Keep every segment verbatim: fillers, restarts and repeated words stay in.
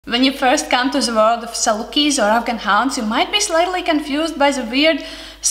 When you first come to the world of Salukis or Afghan Hounds, you might be slightly confused by the weird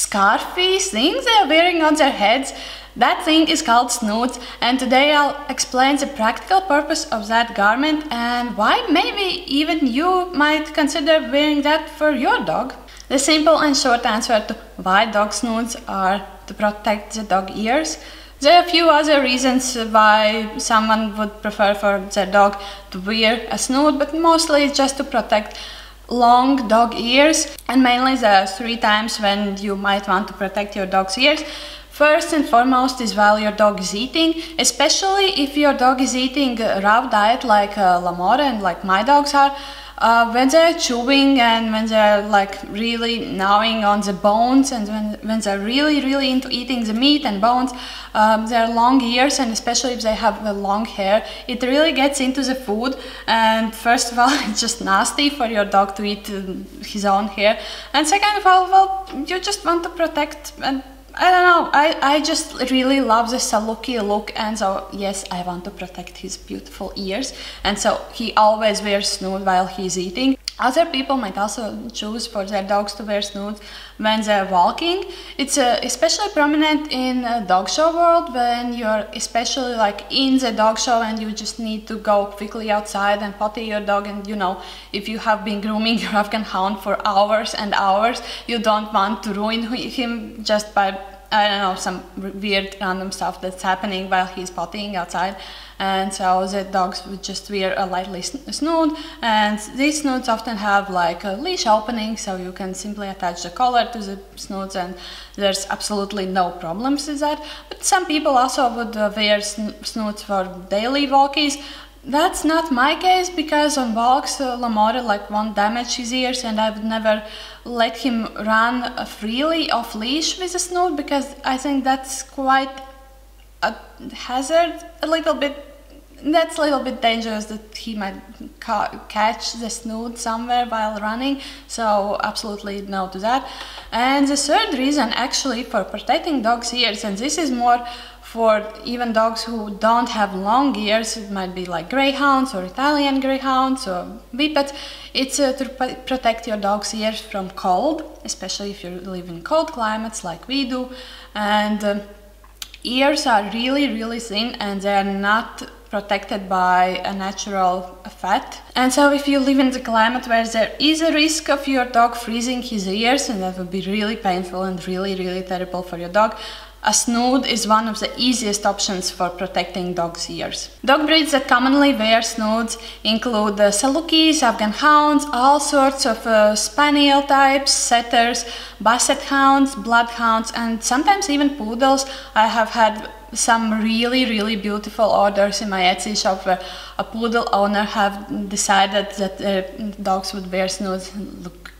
scarfy things they are wearing on their heads. That thing is called snoods, and today I'll explain the practical purpose of that garment and why maybe even you might consider wearing that for your dog. The simple and short answer to why dog snoods are to protect the dog ears. There are a few other reasons why someone would prefer for their dog to wear a snood, but mostly it's just to protect long dog ears. And mainly there are three times when you might want to protect your dog's ears. First and foremost is while your dog is eating, especially if your dog is eating a raw diet like uh, Lamore and like my dogs are. Uh, when they're chewing and when they're like really gnawing on the bones, and when, when they're really really into eating the meat and bones, um, their long ears, and especially if they have a long hair, it really gets into the food. And first of all, it's just nasty for your dog to eat uh, his own hair, and second of all, well, you just want to protect. And I don't know, I, I just really love the Saluki look, and so yes, I want to protect his beautiful ears, and so he always wears snood while he's eating. Other people might also choose for their dogs to wear snoods when they're walking. It's uh, especially prominent in a dog show world, when you're especially like in the dog show and you just need to go quickly outside and potty your dog, and you know, if you have been grooming your Afghan Hound for hours and hours, you don't want to ruin him just by, I don't know, some weird random stuff that's happening while he's pottying outside. And so the dogs would just wear a lightly snood, and these snoods often have like a leash opening, so you can simply attach the collar to the snoods and there's absolutely no problems with that. But some people also would uh, wear snoods for daily walkies. That's not my case, because on walks uh, Lamore like won't damage his ears, and I would never let him run uh, freely off leash with a snood, because I think that's quite a hazard, a little bit. That's a little bit dangerous, that he might ca catch the snood somewhere while running, so absolutely no to that. And the third reason actually for protecting dogs' ears, and this is more for even dogs who don't have long ears, it might be like greyhounds or Italian greyhounds or whippets, it's uh, to protect your dog's ears from cold, especially if you live in cold climates like we do. And uh, ears are really really thin, and they are not protected by a natural fat. And so if you live in the climate where there is a risk of your dog freezing his ears, and that would be really painful and really really terrible for your dog, a snood is one of the easiest options for protecting dogs' ears. Dog breeds that commonly wear snoods include the Salukis, Afghan Hounds, all sorts of uh, Spaniel types, Setters, Basset Hounds, Bloodhounds, and sometimes even Poodles. I have had some really really beautiful orders in my Etsy shop where a poodle owner have decided that their dogs would wear snoods and look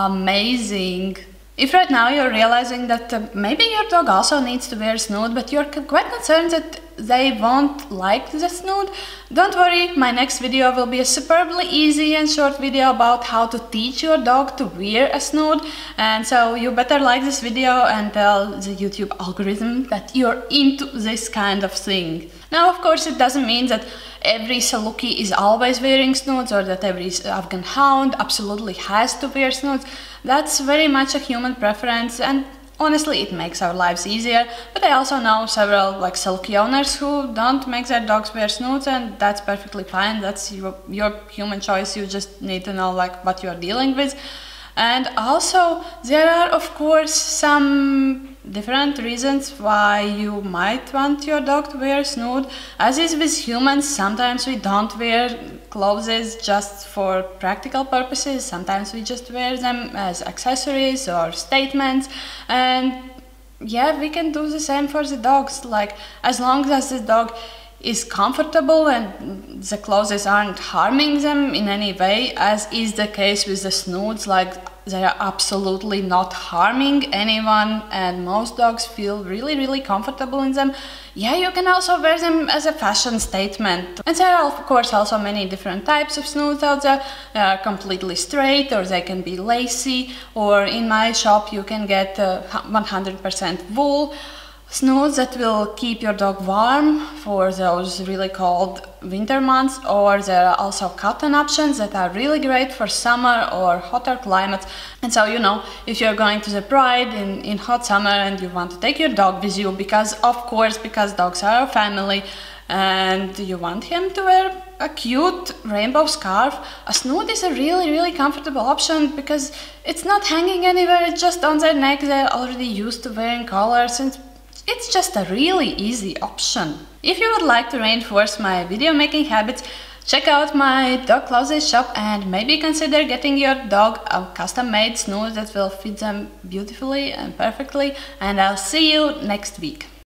amazing. If right now you're realizing that uh, maybe your dog also needs to wear a snood, but you're quite concerned that they won't like the snood, don't worry, my next video will be a superbly easy and short video about how to teach your dog to wear a snood. And so you better like this video and tell the YouTube algorithm that you're into this kind of thing. Now, of course, it doesn't mean that every Saluki is always wearing snoods, or that every Afghan Hound absolutely has to wear snoods. That's very much a human preference, and honestly it makes our lives easier. But I also know several like Saluki owners who don't make their dogs wear snoods, and that's perfectly fine. That's your, your human choice. You just need to know like what you're dealing with. And also there are of course some different reasons why you might want your dog to wear a snood. As is with humans, sometimes we don't wear clothes just for practical purposes, sometimes we just wear them as accessories or statements. And yeah, we can do the same for the dogs, like as long as the dog is comfortable and the clothes aren't harming them in any way, as is the case with the snoods, like they are absolutely not harming anyone and most dogs feel really really comfortable in them. Yeah, you can also wear them as a fashion statement. And there are of course also many different types of snoods out there. They are completely straight, or they can be lacy, or in my shop you can get uh, one hundred percent wool. Snoods that will keep your dog warm for those really cold winter months, or there are also cotton options that are really great for summer or hotter climates. And so, you know, if you're going to the Pride in, in hot summer and you want to take your dog with you, because of course, because dogs are a family, and you want him to wear a cute rainbow scarf, a snood is a really, really comfortable option because it's not hanging anywhere, it's just on their neck. They're already used to wearing collars, and it's just a really easy option. If you would like to reinforce my video making habits, check out my dog clothes shop and maybe consider getting your dog a custom-made snood that will fit them beautifully and perfectly. And I'll see you next week.